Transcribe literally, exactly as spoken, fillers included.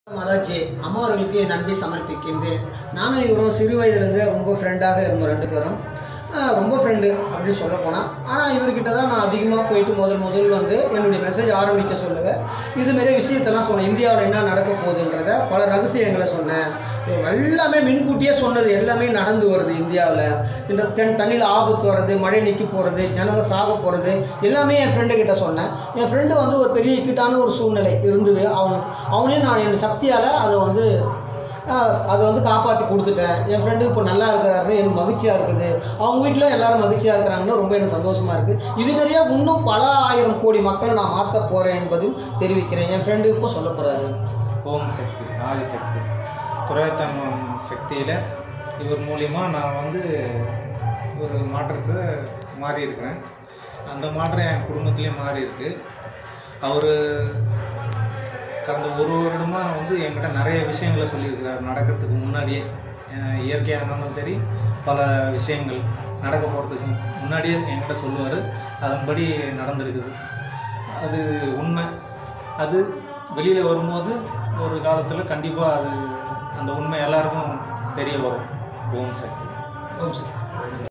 மாதாஜி அம்மா அவர்களுக்கு என் நன்றி சமர்ப்பிக்கின்றேன். நானும் இவரும் சிறு வயதிலேருந்தே ரொம்ப ஃப்ரெண்டாக இருந்தோம் ரெண்டு பேரும். ரொம்ப ஃப்ரெண்டு அப்படின்னு சொல்ல போனால். ஆனால் இவர்கிட்ட தான் நான் அதிகமாக போயிட்டு முதல் முதல் வந்து என்னுடைய மெசேஜ் ஆரம்பிக்க சொல்லுவேன். இதுமாரி விஷயத்தெல்லாம் சொன்னேன். இந்தியாவில் என்ன நடக்க போகுதுன்றத பல ரகசியங்களை சொன்னேன். எல்லாமே முன்கூட்டியே சொன்னது எல்லாமே நடந்து வருது. இந்தியாவில் இந்த தென் தண்ணியில் ஆபத்து வர்றது, மழை நிற்க போகிறது, ஜனங்க சாக போகிறது எல்லாமே என் ஃப்ரெண்டுக்கிட்ட சொன்னேன். என் ஃப்ரெண்டு வந்து ஒரு பெரிய இக்கட்டான ஒரு சூழ்நிலை இருந்தது. அவனுக்கு அவனே நான் என் சக்தியால் அதை வந்து அதை வந்து காப்பாற்றி கொடுத்துட்டேன். என் ஃப்ரெண்டு இப்போ நல்லா இருக்கிறாருன்னு எனக்கு மகிழ்ச்சியாக இருக்குது. அவங்க வீட்டில் எல்லோரும் மகிழ்ச்சியாக இருக்கிறாங்கன்னு ரொம்ப எனக்கு சந்தோஷமாக இருக்குது. இதுமாரியே இன்னும் பல ஆயிரம் கோடி மக்களை நான் மாற்ற போகிறேன் என்பதும் தெரிவிக்கிறேன். என் ஃப்ரெண்டு இப்போ சொல்ல போகிறாரு. ஓம் சக்தி, ஆதிசக்தி, துரைத்தம்மன் சக்தியில் இவர் மூலிமா நான் வந்து ஒரு மாற்றத்தை மாறி இருக்கிறேன். அந்த மாற்றம் என் குடும்பத்திலே மாறி இருக்குது. அவர் கடந்த ஒரு வருடமாக வந்து என்கிட்ட நிறைய விஷயங்களை சொல்லியிருக்கிறார். நடக்கிறதுக்கு முன்னாடியே இயற்கையானாலும் சரி, பல விஷயங்கள் நடக்க போகிறதுக்கு முன்னாடியே என்கிட்ட சொல்லுவார். அதன்படி நடந்திருக்குது. அது உண்மை. அது வெளியில் வரும்போது ஒரு காலத்தில் கண்டிப்பாக அது அந்த உண்மை எல்லாருக்கும் தெரிய வரும். ஓம் சக்தி. ஓம் சக்தி.